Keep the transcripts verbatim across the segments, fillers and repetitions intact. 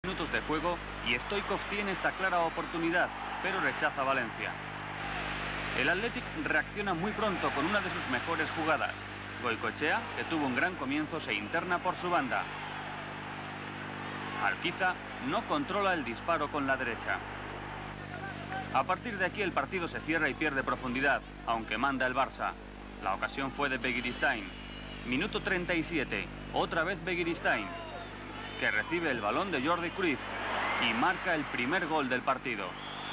Minutos de juego y Stoichkov tiene esta clara oportunidad, pero rechaza Valencia. El Athletic reacciona muy pronto con una de sus mejores jugadas. Goicoechea, que tuvo un gran comienzo, se interna por su banda. Alquiza no controla el disparo con la derecha. A partir de aquí el partido se cierra y pierde profundidad, aunque manda el Barça. La ocasión fue de Begiristain. Minuto treinta y siete, otra vez Begiristain, que recibe el balón de Jordi Cruyff y marca el primer gol del partido.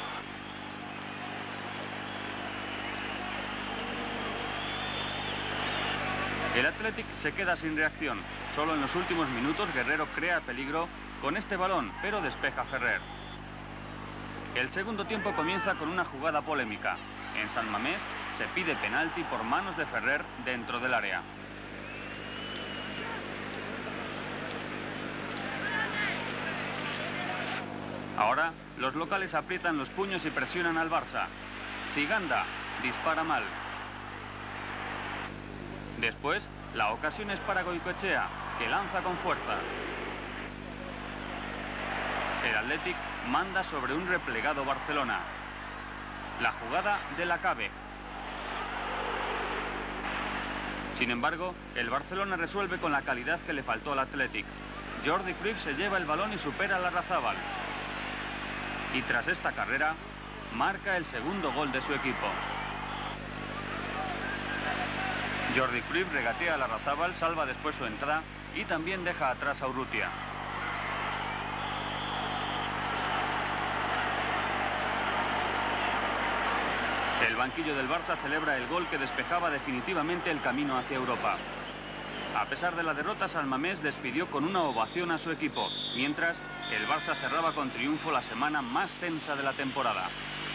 El Athletic se queda sin reacción. Solo en los últimos minutos Guerrero crea peligro con este balón, pero despeja Ferrer. El segundo tiempo comienza con una jugada polémica. En San Mamés se pide penalti por manos de Ferrer dentro del área. Ahora los locales aprietan los puños y presionan al Barça. Ziganda dispara mal. Después, la ocasión es para Goicoechea, que lanza con fuerza. El Athletic manda sobre un replegado Barcelona. La jugada de Lacabe. Sin embargo, el Barcelona resuelve con la calidad que le faltó al Athletic. Jordi Cruyff se lleva el balón y supera a Larrazábal. Y tras esta carrera, marca el segundo gol de su equipo. Jordi Cruyff regatea a Larrazábal, salva después su entrada y también deja atrás a Urrutia. El banquillo del Barça celebra el gol que despejaba definitivamente el camino hacia Europa. A pesar de la derrota, San Mamés despidió con una ovación a su equipo, mientras el Barça cerraba con triunfo la semana más tensa de la temporada.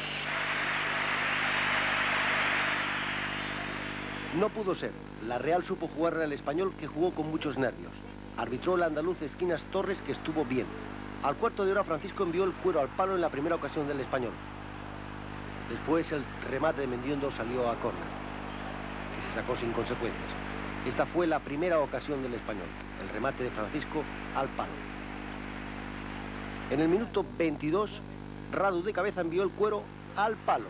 No pudo ser. La Real supo jugarle al Español, que jugó con muchos nervios. Arbitró el andaluz Esquinas Torres, que estuvo bien. Al cuarto de hora Francisco envió el cuero al palo en la primera ocasión del Español. Después el remate de Mendiondo salió a córner, que se sacó sin consecuencias. Esta fue la primera ocasión del Español, el remate de Francisco al palo. En el minuto veintidós, Radu de cabeza envió el cuero al palo.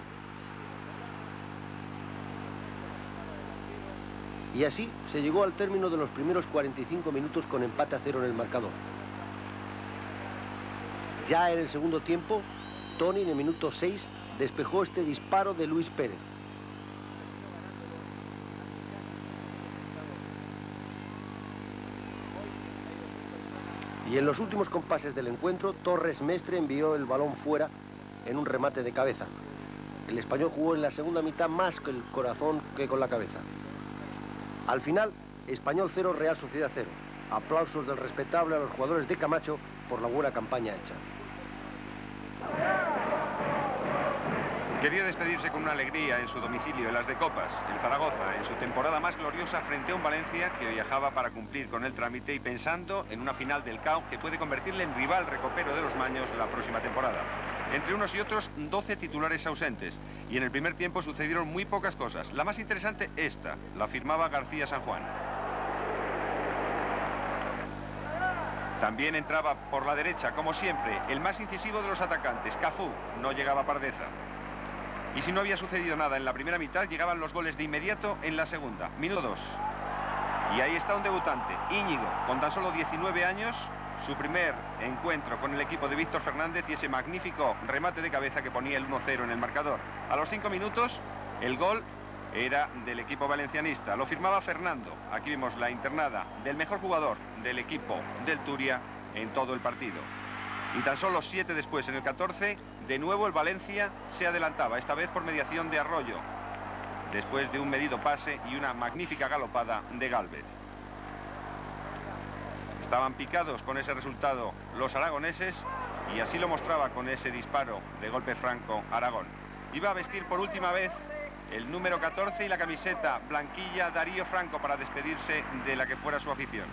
Y así se llegó al término de los primeros cuarenta y cinco minutos con empate a cero en el marcador. Ya en el segundo tiempo, Toni en el minuto seis despejó este disparo de Luis Pérez. Y en los últimos compases del encuentro, Torres Mestre envió el balón fuera en un remate de cabeza. El Español jugó en la segunda mitad más con el corazón que con la cabeza. Al final, Español cero, Real Sociedad cero. Aplausos del respetable a los jugadores de Camacho por la buena campaña hecha. Quería despedirse con una alegría en su domicilio, en las de Copas, en Zaragoza, en su temporada más gloriosa frente a un Valencia que viajaba para cumplir con el trámite y pensando en una final del C A O que puede convertirle en rival recopero de los Maños la próxima temporada. Entre unos y otros, doce titulares ausentes. Y en el primer tiempo sucedieron muy pocas cosas. La más interesante, esta, la firmaba García San Juan. También entraba por la derecha, como siempre, el más incisivo de los atacantes, Cafú. No llegaba Pardeza. Y si no había sucedido nada en la primera mitad, llegaban los goles de inmediato en la segunda. Minuto dos. Y ahí está un debutante, Íñigo, con tan solo diecinueve años, su primer encuentro con el equipo de Víctor Fernández y ese magnífico remate de cabeza que ponía el uno cero en el marcador. A los cinco minutos, el gol era del equipo valencianista. Lo firmaba Fernando. Aquí vemos la internada del mejor jugador del equipo del Turia en todo el partido. Y tan solo siete después, en el catorce, de nuevo el Valencia se adelantaba, esta vez por mediación de Arroyo, después de un medido pase y una magnífica galopada de Gálvez. Estaban picados con ese resultado los aragoneses y así lo mostraba con ese disparo de golpe franco Aragón. Iba a vestir por última vez el número catorce y la camiseta blanquilla Darío Franco para despedirse de la que fuera su afición.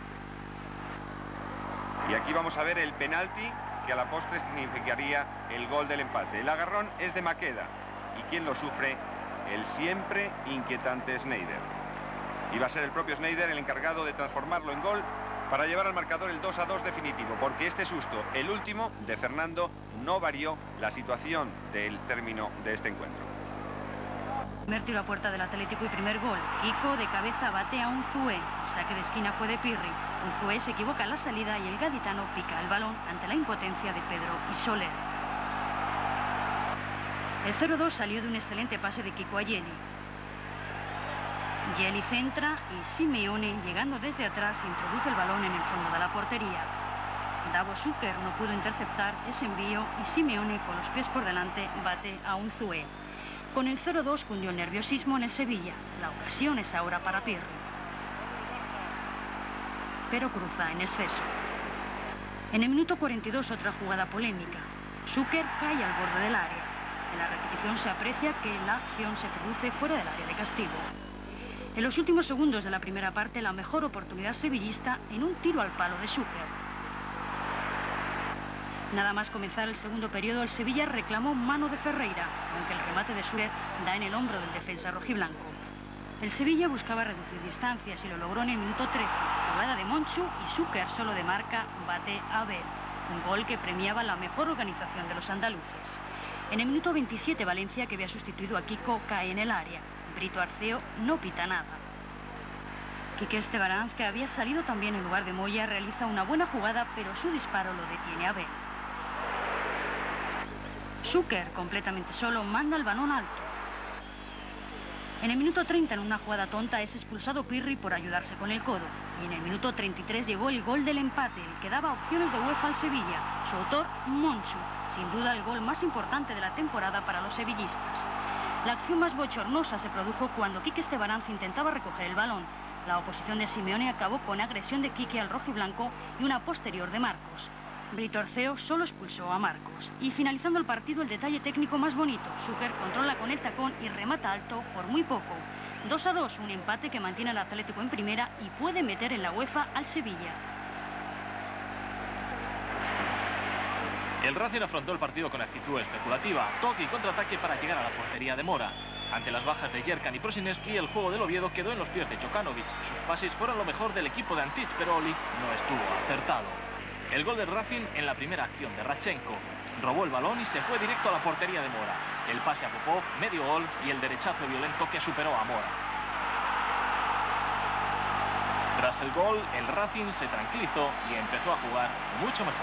Y aquí vamos a ver el penalti que a la postre significaría el gol del empate. El agarrón es de Maqueda y quien lo sufre, el siempre inquietante Sneijder. Iba a ser el propio Sneijder el encargado de transformarlo en gol para llevar al marcador el dos a dos definitivo, porque este susto, el último de Fernando, no varió la situación del término de este encuentro. Primer tiro a puerta del Atlético y primer gol. Kiko de cabeza bate a Unzué. El saque de esquina fue de Pirri. Unzué se equivoca en la salida y el gaditano pica el balón ante la impotencia de Pedro y Soler. El cero dos salió de un excelente pase de Kiko a Yeli. Yeli centra y Simeone, llegando desde atrás, introduce el balón en el fondo de la portería. Davo Zucker no pudo interceptar ese envío y Simeone, con los pies por delante, bate a Unzué. Con el cero dos cundió el nerviosismo en el Sevilla. La ocasión es ahora para Pirri. Pero cruza en exceso. En el minuto cuarenta y dos otra jugada polémica. Zucker cae al borde del área. En la repetición se aprecia que la acción se produce fuera del área de castigo. En los últimos segundos de la primera parte, la mejor oportunidad sevillista en un tiro al palo de Zucker. Nada más comenzar el segundo periodo, el Sevilla reclamó mano de Ferreira, aunque el remate de Zucker da en el hombro del defensa rojiblanco. El Sevilla buscaba reducir distancias y lo logró en el minuto trece. Jugada de Monchu y Zucker, solo de marca, bate a Abel. Un gol que premiaba la mejor organización de los andaluces. En el minuto veintisiete, Valencia, que había sustituido a Kiko, cae en el área. Brito Arceo no pita nada. Quique Estebaranz, que había salido también en lugar de Moya, realiza una buena jugada, pero su disparo lo detiene Abel. Zucker, completamente solo, manda el balón alto. En el minuto treinta, en una jugada tonta, es expulsado Pirri por ayudarse con el codo. Y en el minuto treinta y tres llegó el gol del empate, el que daba opciones de UEFA al Sevilla. Su autor, Monchu, sin duda el gol más importante de la temporada para los sevillistas. La acción más bochornosa se produjo cuando Quique Estebaranz intentaba recoger el balón. La oposición de Simeone acabó con agresión de Quique al rojiblanco y una posterior de Marcos. Brito Arceo solo expulsó a Marcos. Y finalizando el partido, el detalle técnico más bonito. Zucker controla con el tacón y remata alto por muy poco. dos a dos, un empate que mantiene al Atlético en primera y puede meter en la UEFA al Sevilla. El Racing afrontó el partido con actitud especulativa, toque y contraataque para llegar a la portería de Mora. Ante las bajas de Yerkan y Prosineski, el juego del Oviedo quedó en los pies de Jokanovic. Sus pases fueron lo mejor del equipo de Antich, pero Oli no estuvo acertado. El gol del Racing en la primera acción de Radchenko. Robó el balón y se fue directo a la portería de Mora. El pase a Popov, medio gol y el derechazo violento que superó a Mora. Tras el gol, el Racing se tranquilizó y empezó a jugar mucho mejor.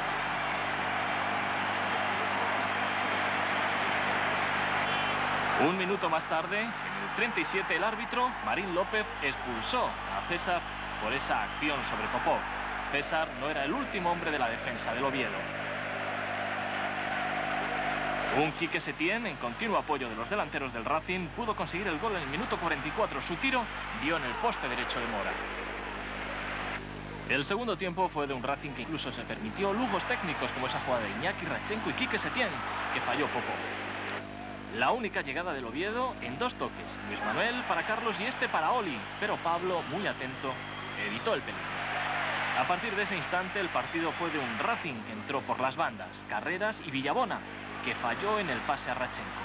Un minuto más tarde, en el treinta y siete, el árbitro, Marín López, expulsó a César por esa acción sobre Popov. César no era el último hombre de la defensa del Oviedo. Un Quique Setién, en continuo apoyo de los delanteros del Racing, pudo conseguir el gol en el minuto cuarenta y cuatro. Su tiro dio en el poste derecho de Mora. El segundo tiempo fue de un Racing que incluso se permitió lujos técnicos como esa jugada de Iñaki, Radchenko y Quique Setién, que falló Popov. La única llegada del Oviedo en dos toques. Luis Manuel para Carlos y este para Oli, pero Pablo, muy atento, evitó el peligro. A partir de ese instante, el partido fue de un Racing que entró por las bandas, Carreras y Villabona, que falló en el pase a Radchenko.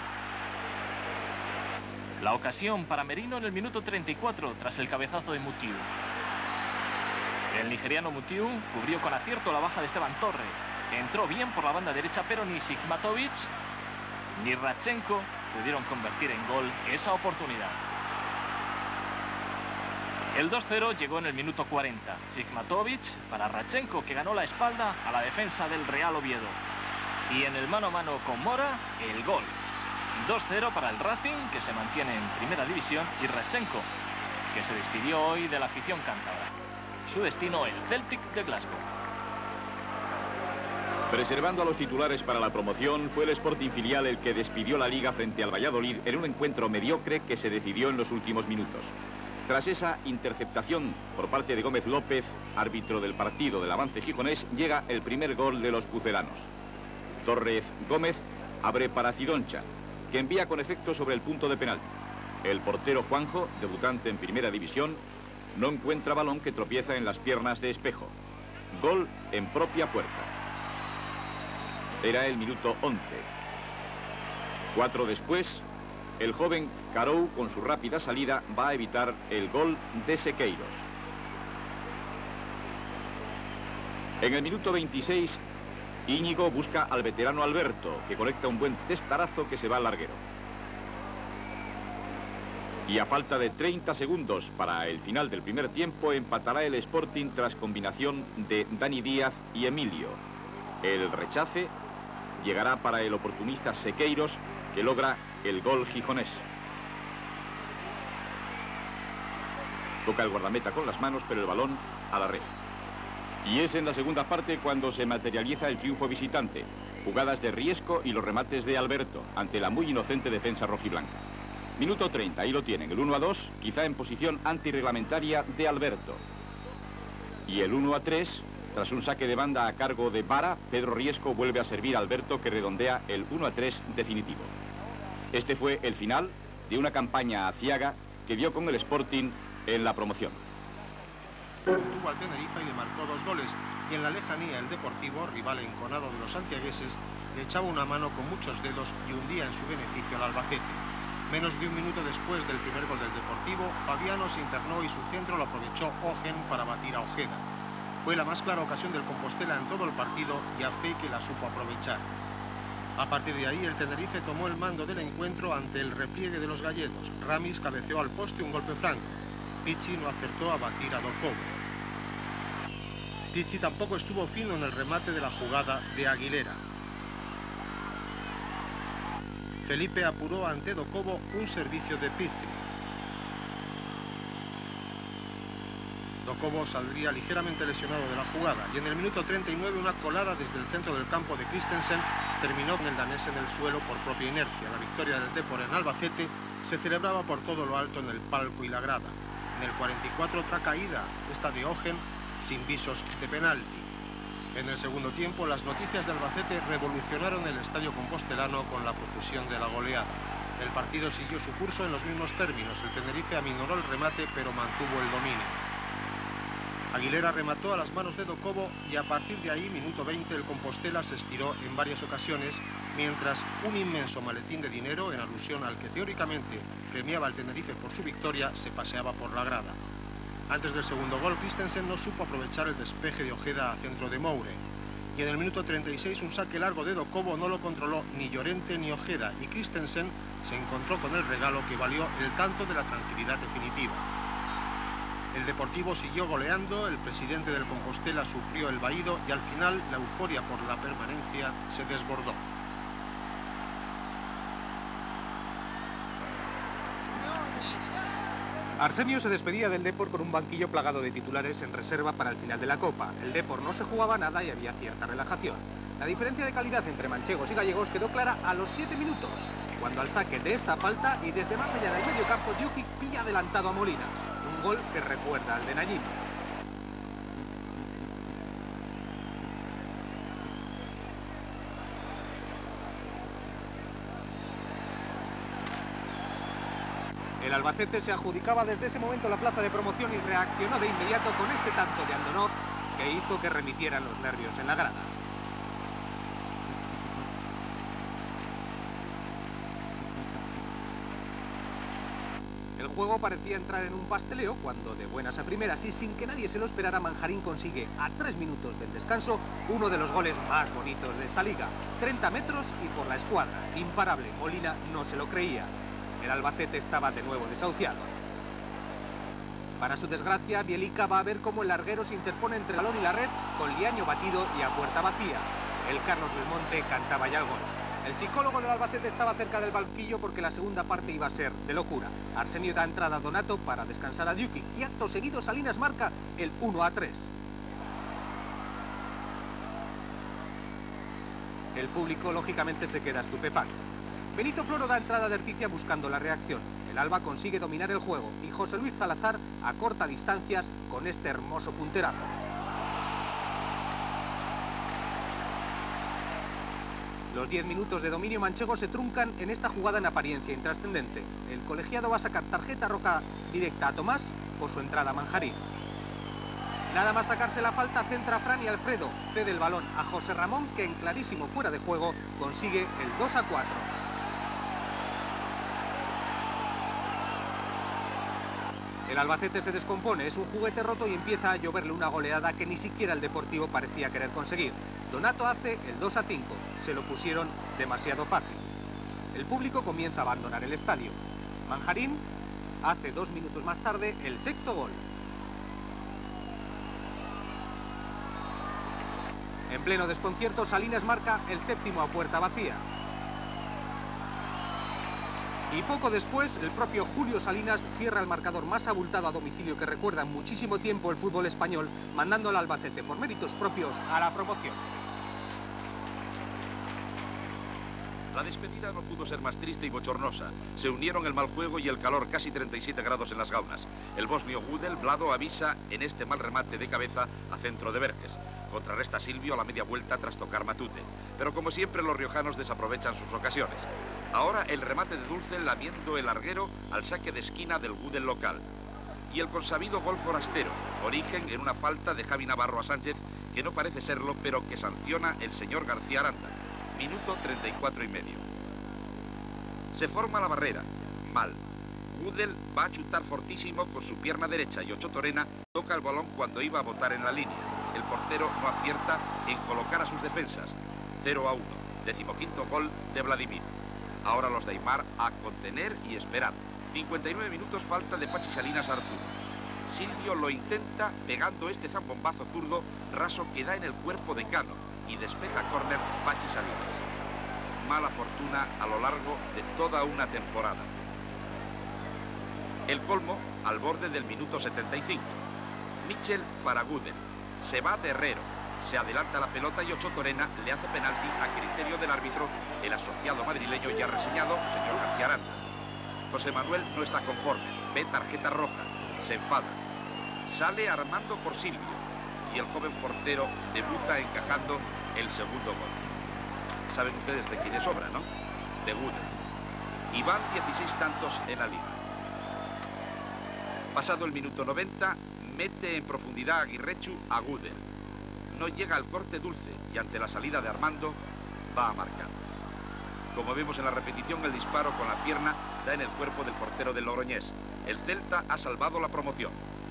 La ocasión para Merino en el minuto treinta y cuatro, tras el cabezazo de Mutiu. El nigeriano Mutiu cubrió con acierto la baja de Esteban Torre. Entró bien por la banda derecha, pero ni Sigmatovic ni Radchenko pudieron convertir en gol esa oportunidad. El dos cero llegó en el minuto cuarenta. Sigmatovic para Radchenko, que ganó la espalda a la defensa del Real Oviedo. Y en el mano a mano con Mora, el gol. dos cero para el Racing, que se mantiene en primera división, y Radchenko, que se despidió hoy de la afición cántabra. Su destino, el Celtic de Glasgow. Preservando a los titulares para la promoción, fue el Sporting filial el que despidió la Liga frente al Valladolid en un encuentro mediocre que se decidió en los últimos minutos. Tras esa interceptación por parte de Gómez López, árbitro del partido del avance gijonés, llega el primer gol de los pucelanos. Torres Gómez abre para Cidoncha, que envía con efecto sobre el punto de penalti. El portero Juanjo, debutante en primera división, no encuentra balón que tropieza en las piernas de Espejo. Gol en propia puerta. Era el minuto once. Cuatro después, el joven Carou, con su rápida salida, va a evitar el gol de Sequeiros. En el minuto veintiséis, Íñigo busca al veterano Alberto, que conecta un buen testarazo que se va al larguero. Y a falta de treinta segundos para el final del primer tiempo, empatará el Sporting tras combinación de Dani Díaz y Emilio. El rechace llegará para el oportunista Sequeiros, que logra el gol gijonés. Toca el guardameta con las manos, pero el balón a la red. Y es en la segunda parte cuando se materializa el triunfo visitante. Jugadas de Riesco y los remates de Alberto ante la muy inocente defensa rojiblanca. Minuto treinta, ahí lo tienen, el uno a dos, quizá en posición antirreglamentaria de Alberto. Y el uno a tres, tras un saque de banda a cargo de Vara, Pedro Riesco vuelve a servir a Alberto, que redondea el uno a tres definitivo. Este fue el final de una campaña aciaga que dio con el Sporting en la promoción. Tuvo al Tenerife y le marcó dos goles, y en la lejanía el Deportivo, rival enconado de los santiagueses, le echaba una mano con muchos dedos y hundía en su beneficio al Albacete. Menos de un minuto después del primer gol del Deportivo, Fabiano se internó y su centro lo aprovechó Ogen para batir a Ojeda. Fue la más clara ocasión del Compostela en todo el partido y a fe que la supo aprovechar. A partir de ahí, el Tenerife tomó el mando del encuentro ante el repliegue de los gallegos. Ramis cabeceó al poste un golpe franco. Pichi no acertó a batir a Docobo. Pichi tampoco estuvo fino en el remate de la jugada de Aguilera. Felipe apuró ante Docobo un servicio de Pizzi. Docobo saldría ligeramente lesionado de la jugada y en el minuto treinta y nueve una colada desde el centro del campo de Christensen terminó con el danés en el suelo por propia inercia. La victoria del Depor en Albacete se celebraba por todo lo alto en el palco y la grada. En el cuarenta y cuatro otra caída, esta de Ogen, sin visos de penalti. En el segundo tiempo, las noticias de Albacete revolucionaron el estadio compostelano con la profusión de la goleada. El partido siguió su curso en los mismos términos. El Tenerife aminoró el remate, pero mantuvo el dominio. Aguilera remató a las manos de Docobo y a partir de ahí, minuto veinte, el Compostela se estiró en varias ocasiones, mientras un inmenso maletín de dinero, en alusión al que teóricamente premiaba al Tenerife por su victoria, se paseaba por la grada. Antes del segundo gol, Christensen no supo aprovechar el despeje de Ojeda a centro de Moure. Y en el minuto treinta y seis, un saque largo de Docobo no lo controló ni Llorente ni Ojeda, y Christensen se encontró con el regalo que valió el tanto de la tranquilidad definitiva. El Deportivo siguió goleando, el presidente del Compostela sufrió el vaído y al final la euforia por la permanencia se desbordó. Arsenio se despedía del Depor con un banquillo plagado de titulares en reserva para el final de la Copa. El Depor no se jugaba nada y había cierta relajación. La diferencia de calidad entre manchegos y gallegos quedó clara a los siete minutos, cuando al saque de esta falta y desde más allá del medio campo, Djukic pilla adelantado a Molina. Un gol que recuerda al de Nayim. El Albacete se adjudicaba desde ese momento la plaza de promoción y reaccionó de inmediato con este tanto de Andonov que hizo que remitieran los nervios en la grada. El juego parecía entrar en un pasteleo cuando, de buenas a primeras y sin que nadie se lo esperara, Manjarín consigue a tres minutos del descanso uno de los goles más bonitos de esta liga. treinta metros y por la escuadra. Imparable. Molina no se lo creía. El Albacete estaba de nuevo desahuciado. Para su desgracia, Bielica va a ver cómo el larguero se interpone entre el balón y la red con Liaño batido y a puerta vacía. El Carlos Belmonte cantaba ya el gol. El psicólogo del Albacete estaba cerca del banquillo porque la segunda parte iba a ser de locura. Arsenio da entrada a Donato para descansar a Djukic y acto seguido Salinas marca el uno a tres. El público lógicamente se queda estupefacto. Benito Floro da entrada de Erticia buscando la reacción. El Alba consigue dominar el juego y José Luis Salazar acorta distancias con este hermoso punterazo. Los diez minutos de dominio manchego se truncan en esta jugada en apariencia intrascendente. El colegiado va a sacar tarjeta roja directa a Tomás por su entrada a Manjarín. Nada más sacarse la falta, centra Fran y Alfredo cede el balón a José Ramón, que en clarísimo fuera de juego consigue el dos a cuatro. El Albacete se descompone, es un juguete roto y empieza a lloverle una goleada que ni siquiera el Deportivo parecía querer conseguir. Donato hace el dos a cinco, se lo pusieron demasiado fácil. El público comienza a abandonar el estadio. Manjarín hace dos minutos más tarde el sexto gol. En pleno desconcierto, Salinas marca el séptimo a puerta vacía. Y poco después, el propio Julio Salinas cierra el marcador más abultado a domicilio que recuerda en muchísimo tiempo el fútbol español, mandando al Albacete por méritos propios a la promoción. La despedida no pudo ser más triste y bochornosa. Se unieron el mal juego y el calor, casi treinta y siete grados en las gaunas. El bosnio Gudel, Vlado, avisa en este mal remate de cabeza a centro de Verges. Contrarresta Silvio a la media vuelta tras tocar Matute. Pero como siempre los riojanos desaprovechan sus ocasiones. Ahora el remate de Dulce lamiendo el larguero al saque de esquina del Gudel local. Y el consabido gol forastero, origen en una falta de Javi Navarro a Sánchez, que no parece serlo, pero que sanciona el señor García Aranda. Minuto treinta y cuatro y medio. Se forma la barrera. Mal. Gudel va a chutar fortísimo con su pierna derecha y Ocho Torena toca el balón cuando iba a botar en la línea. El portero no acierta en colocar a sus defensas. cero a uno. Decimoquinto gol de Vladimir. Ahora los de Aimar a contener y esperar. cincuenta y nueve minutos falta de Pachi Salinas a Arturo. Silvio lo intenta pegando este zambombazo zurdo raso que da en el cuerpo de Cano y despeja córner Pachi Salinas. Mala fortuna a lo largo de toda una temporada. El colmo al borde del minuto setenta y cinco. Michel para Gudel. Se va de Herrero. Se adelanta la pelota y Ocho Torena le hace penalti a criterio del árbitro, el asociado madrileño ya reseñado, señor García Aranda. José Manuel no está conforme. Ve tarjeta roja. Se enfada. Sale armando por Silvio. Y el joven portero debuta encajando el segundo gol. Saben ustedes de quién es obra, ¿no? De Gudel. Y van dieciséis tantos en la liga. Pasado el minuto noventa, mete en profundidad a Aguirrechu a Gudel. No llega al corte Dulce y ante la salida de Armando va a marcar. Como vemos en la repetición, el disparo con la pierna da en el cuerpo del portero del Logroñés. El Celta ha salvado la promoción.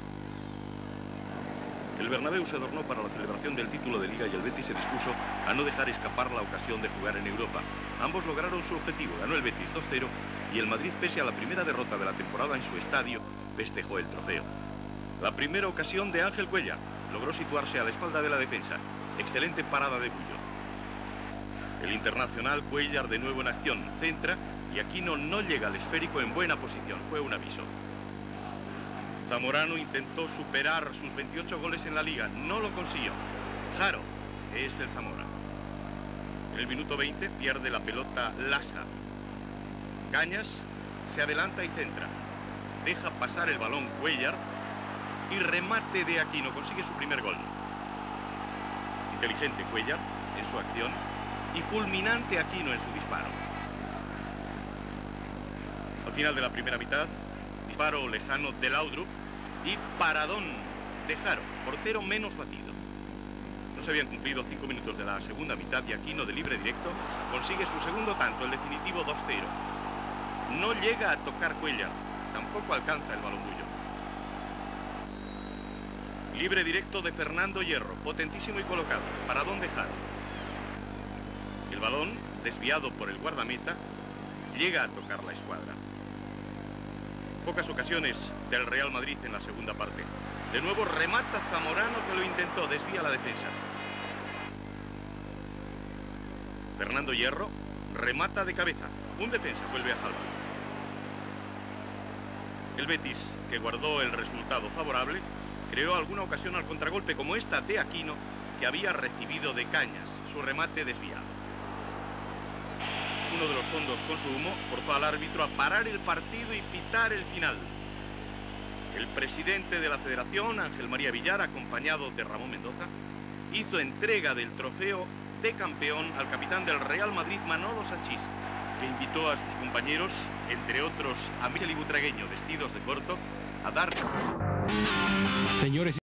El Bernabéu se adornó para la celebración del título de Liga y el Betis se dispuso a no dejar escapar la ocasión de jugar en Europa. Ambos lograron su objetivo, ganó el Betis dos cero y el Madrid, pese a la primera derrota de la temporada en su estadio, festejó el trofeo. La primera ocasión de Ángel Cuellar, logró situarse a la espalda de la defensa. Excelente parada de Bullo. El internacional Cuellar de nuevo en acción, centra y Aquino no llega al esférico en buena posición, fue un aviso. Zamorano intentó superar sus veintiocho goles en la liga, no lo consiguió. Jaro es el Zamora. En el minuto veinte pierde la pelota Lasa. Cañas se adelanta y centra. Deja pasar el balón Cuellar y remate de Aquino, consigue su primer gol. Inteligente Cuellar en su acción y fulminante Aquino en su disparo. Al final de la primera mitad, disparo lejano de Laudrup y paradón de Jaro, portero menos batido. No se habían cumplido cinco minutos de la segunda mitad y Aquino de libre directo consigue su segundo tanto, el definitivo dos cero. No llega a tocar Cuellar, tampoco alcanza el balón Bullo. Libre directo de Fernando Hierro, potentísimo y colocado, paradón de Jaro. El balón, desviado por el guardameta, llega a tocar la escuadra. Pocas ocasiones del Real Madrid en la segunda parte. De nuevo remata Zamorano, que lo intentó, desvía la defensa. Fernando Hierro remata de cabeza. Un defensa vuelve a salvar. El Betis, que guardó el resultado favorable, creó alguna ocasión al contragolpe, como esta de Aquino, que había recibido de Cañas, su remate desviado. Uno de los fondos con su humo forzó al árbitro a parar el partido y pitar el final. El presidente de la federación, Ángel María Villar, acompañado de Ramón Mendoza, hizo entrega del trofeo de campeón al capitán del Real Madrid, Manolo Sanchís, que invitó a sus compañeros, entre otros a Michel y Butragueño, vestidos de corto, a dar... Señores